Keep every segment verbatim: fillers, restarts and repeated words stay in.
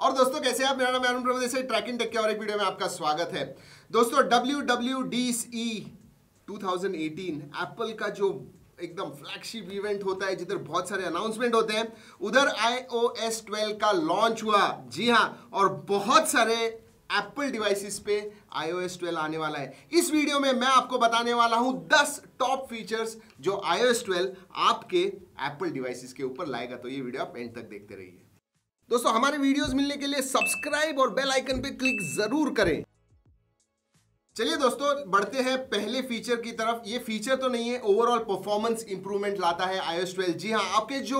और दोस्तों कैसे आप? मेरा नाम अरुण प्रभु देसाई, ट्रैकिंग टेक के और एक वीडियो में आपका स्वागत है। दोस्तों W W D C two thousand eighteen Apple का जो एकदम फ्लैगशिप इवेंट होता है, जिधर बहुत सारे अनाउंसमेंट होते हैं, उधर आई ओ एस ट्वेल्व का लॉन्च हुआ। जी हाँ, और बहुत सारे एप्पल डिवाइसेस पे आई ओ एस ट्वेल्व आने वाला है। इस वीडियो में मैं आपको बताने वाला हूं दस टॉप फीचर्स जो आई ओ एस ट्वेल्व आपके एप्पल डिवाइसेस के ऊपर लाएगा। तो ये वीडियो आप एंड तक देखते रहिए। दोस्तों हमारे वीडियोस मिलने के लिए सब्सक्राइब और बेल आइकन पे क्लिक जरूर करें। चलिए दोस्तों बढ़ते हैं पहले फीचर की तरफ। ये फीचर तो नहीं है, ओवरऑल परफॉर्मेंस इंप्रूवमेंट लाता है आई ओ एस ट्वेल्व। जी हाँ, आपके जो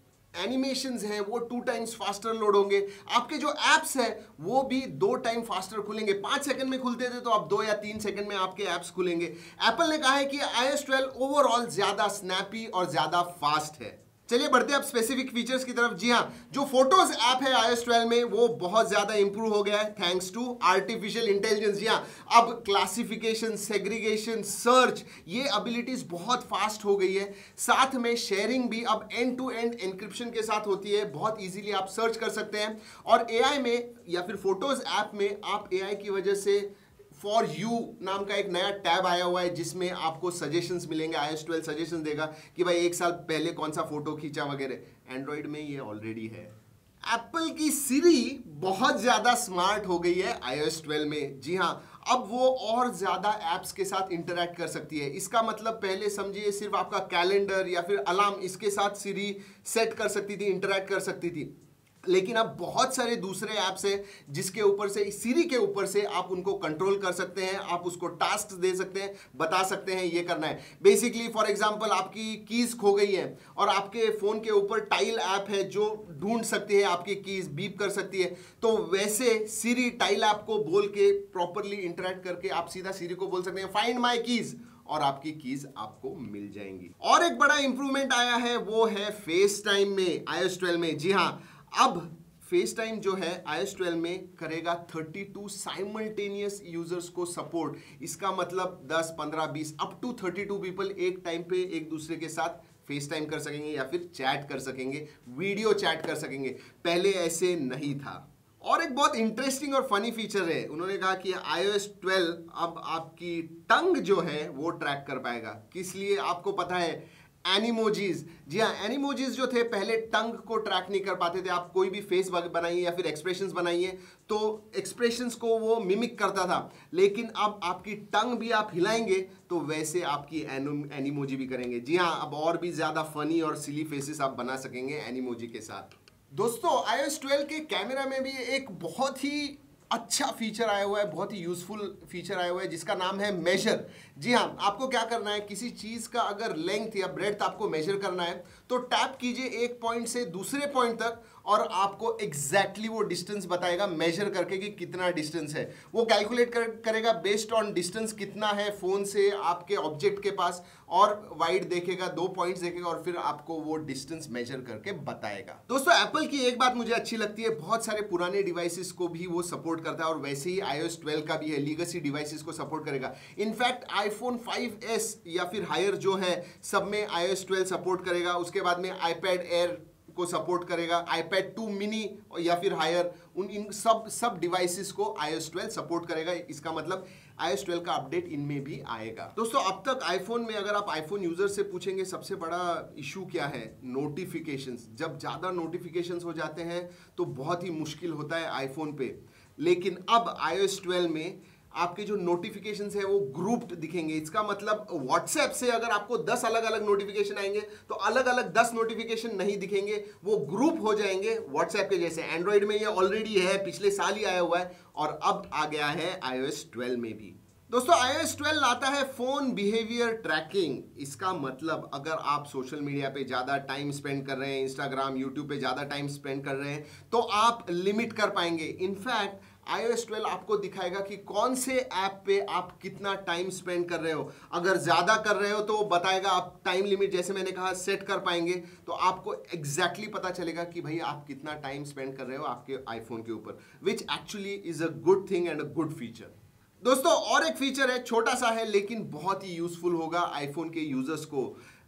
एनिमेशंस हैं वो टू टाइम्स फास्टर लोड होंगे। आपके जो एप्स हैं वो भी दो टाइम फास्टर खुलेंगे। पांच सेकंड में खुलते थे तो अब दो या तीन सेकंड में आपके एप्स खुलेंगे। एप्पल ने कहा है कि I O S twelve overall ज्यादा स्नैपी और ज्यादा फास्ट है। चलिए बढ़ते हैं अब स्पेसिफिक फीचर्स की तरफ। जी हाँ, जो फोटोज ऐप है आई ओ एस ट्वेल्व में वो बहुत ज्यादा इंप्रूव हो गया है थैंक्स टू आर्टिफिशियल इंटेलिजेंस। जी हाँ, अब क्लासिफिकेशन, सेग्रीगेशन, सर्च, ये एबिलिटीज बहुत फास्ट हो गई है। साथ में शेयरिंग भी अब एंड टू एंड एन्क्रिप्शन के साथ होती है। बहुत इजीली आप सर्च कर सकते हैं। और ए आई में या फिर फोटोज ऐप में आप ए आई की वजह से फॉर यू नाम का एक नया टैब आया हुआ है, जिसमें आपको सजेशंस मिलेंगे। I O S twelve suggestions देगा कि भाई एक साल पहले कौन सा फोटो खींचा वगैरह। एंड्रॉइड में ये ऑलरेडी है। एप्पल की सिरी बहुत ज्यादा स्मार्ट हो गई है आई ओ एस ट्वेल्व में। जी हाँ, अब वो और ज्यादा एप्स के साथ इंटरैक्ट कर सकती है। इसका मतलब पहले समझिए सिर्फ आपका कैलेंडर या फिर अलार्म, इसके साथ सिरी सेट कर सकती थी, इंटरैक्ट कर सकती थी। लेकिन अब बहुत सारे दूसरे ऐप्स हैं जिसके ऊपर से, सिरी के ऊपर से आप उनको कंट्रोल कर सकते हैं। आप उसको टास्क दे सकते हैं, बता सकते हैं ये करना है। बेसिकली फॉर एग्जांपल आपकी कीज खो गई है और आपके फोन के ऊपर टाइल ऐप है जो ढूंढ सकती है आपकी कीज, बीप कर सकती है। तो वैसे सिरी टाइल ऐप को बोल के प्रॉपरली इंटरैक्ट करके आप सीधा सिरी को बोल सकते हैं फाइंड माई कीज, और आपकी कीज आपको मिल जाएंगी। और एक बड़ा इंप्रूवमेंट आया है वो है फेस टाइम में आई ओ एस ट्वेल्व में। जी हाँ, अब फेस टाइम जो है आई ओ एस ट्वेल्व में करेगा थर्टी टू साइमल्टेनियस यूजर्स को सपोर्ट। इसका मतलब दस, पंद्रह, बीस up to thirty two people एक टाइम पे एक दूसरे के साथ फेस टाइम कर सकेंगे या फिर चैट कर सकेंगे, वीडियो चैट कर सकेंगे। पहले ऐसे नहीं था। और एक बहुत इंटरेस्टिंग और फनी फीचर है, उन्होंने कहा कि आई ओ एस ट्वेल्व अब आपकी टंग जो है वो ट्रैक कर पाएगा। किस लिए आपको पता है? एनिमोजीज। जी हाँ, एनिमोजीज जो थे पहले टंग को ट्रैक नहीं कर पाते थे। आप कोई भी फेस बनाइए या फिर एक्सप्रेशंस बनाइए तो एक्सप्रेशंस को वो मिमिक करता था। लेकिन अब आपकी टंग भी आप हिलाएंगे तो वैसे आपकी एनिमोजी भी करेंगे। जी हाँ, अब और भी ज्यादा फनी और सिली फेसेस आप बना सकेंगे एनिमोजी के साथ। दोस्तों आई ओ एस ट्वेल्व के कैमरा में भी एक बहुत ही अच्छा फीचर आया हुआ है, बहुत ही यूजफुल फीचर आया हुआ है, जिसका नाम है मेजर। जी हाँ, आपको क्या करना है, किसी चीज का अगर लेंथ या ब्रेड्थ आपको मेजर करना है तो टैप कीजिए एक पॉइंट से दूसरे पॉइंट तक और आपको एग्जैक्टली वो डिस्टेंस बताएगा मेजर करके कि कितना डिस्टेंस है। वो कैलकुलेट कर, करेगा बेस्ड ऑन डिस्टेंस कितना है फोन से आपके ऑब्जेक्ट के पास, और वाइड देखेगा, दो पॉइंट्स देखेगा और फिर आपको वो डिस्टेंस मेजर करके बताएगा। दोस्तों एप्पल की एक बात मुझे अच्छी लगती है, बहुत सारे पुराने डिवाइसेस को भी वो सपोर्ट करता है और वैसे ही आई ओ एस ट्वेल्व का भी है, लीगेसी डिवाइसेस को सपोर्ट करेगा। इनफैक्ट आईफोन फाइव एस या फिर हायर जो है सब में I O S twelve support करेगा। उसके बाद में आईपैड एयर को सपोर्ट करेगा, आईपैड टू मिनी या फिर हायर, उन इन सब सब डिवाइसेस को I O S twelve support करेगा। इसका मतलब आई ओ एस ट्वेल्व का अपडेट इनमें भी आएगा। दोस्तों अब तक आईफोन में अगर आप आईफोन यूजर से पूछेंगे सबसे बड़ा इशू क्या है, नोटिफिकेशंस। जब ज्यादा नोटिफिकेशंस हो जाते हैं तो बहुत ही मुश्किल होता है आईफोन पे। लेकिन अब आई ओ एस ट्वेल्व में आपके जो नोटिफिकेशंस है वो ग्रुप्ड दिखेंगे। इसका मतलब व्हाट्सएप से अगर आपको दस अलग अलग नोटिफिकेशन आएंगे तो अलग अलग दस नोटिफिकेशन नहीं दिखेंगे, वो ग्रुप हो जाएंगे व्हाट्सएप के जैसे। एंड्रॉइड में ये ऑलरेडी है, पिछले साल ही आया हुआ है और अब आ गया है आई ओ एस ट्वेल्व में भी। दोस्तों आई ओ एस ट्वेल्व लाता है फोन बिहेवियर ट्रैकिंग। इसका मतलब अगर आप सोशल मीडिया पे ज्यादा टाइम स्पेंड कर रहे हैं, इंस्टाग्राम, यूट्यूब पे ज्यादा टाइम स्पेंड कर रहे हैं, तो आप लिमिट कर पाएंगे। In fact I O S twelve आपको दिखाएगा कि कौन से ऐप पे आप कितना टाइम स्पेंड कर रहे हो। अगर ज्यादा कर रहे हो तो बताएगा, आप टाइम लिमिट जैसे मैंने कहा सेट कर पाएंगे तो आपको एग्जैक्टली exactly पता चलेगा कि भाई आप कितना टाइम स्पेंड कर रहे हो आपके आईफोन के ऊपर, which actually is a good thing and a good feature. दोस्तों और एक फीचर है, छोटा सा है लेकिन बहुत ही यूजफुल होगा आईफोन के यूजर्स को।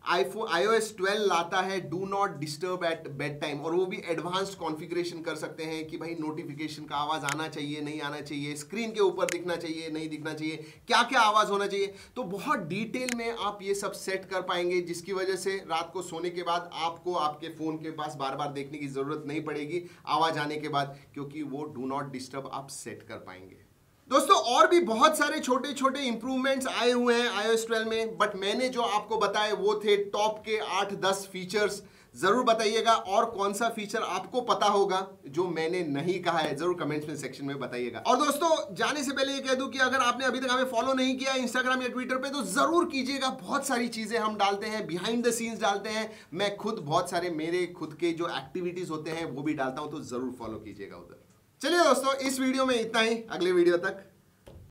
आईफोन iOS ट्वेल्व लाता है do not disturb at bed time, और वो भी एडवांस्ड कॉन्फ़िगरेशन कर सकते हैं कि भाई नोटिफिकेशन का आवाज़ आना चाहिए नहीं आना चाहिए, स्क्रीन के ऊपर दिखना चाहिए नहीं दिखना चाहिए, क्या क्या आवाज़ होना चाहिए। तो बहुत डिटेल में आप ये सब सेट कर पाएंगे, जिसकी वजह से रात को सोने के बाद आपको आपके फ़ोन के पास बार बार देखने की ज़रूरत नहीं पड़ेगी आवाज़ आने के बाद, क्योंकि वो डू नॉट डिस्टर्ब आप सेट कर पाएंगे। दोस्तों और भी बहुत सारे छोटे छोटे इंप्रूवमेंट्स आए हुए हैं iOS ट्वेल्व में, बट मैंने जो आपको बताए वो थे टॉप के आठ दस फीचर्स। जरूर बताइएगा और कौन सा फीचर आपको पता होगा जो मैंने नहीं कहा है, जरूर कमेंट्स में सेक्शन में बताइएगा। और दोस्तों जाने से पहले ये कह दूं कि अगर आपने अभी तक हमें फॉलो नहीं किया इंस्टाग्राम या ट्विटर पे तो जरूर कीजिएगा। बहुत सारी चीजें हम डालते हैं, बिहाइंड द सीन्स डालते हैं, मैं खुद बहुत सारे मेरे खुद के जो एक्टिविटीज होते हैं वो भी डालता हूं, तो जरूर फॉलो कीजिएगा उधर। चलिए दोस्तों इस वीडियो में इतना ही, अगले वीडियो तक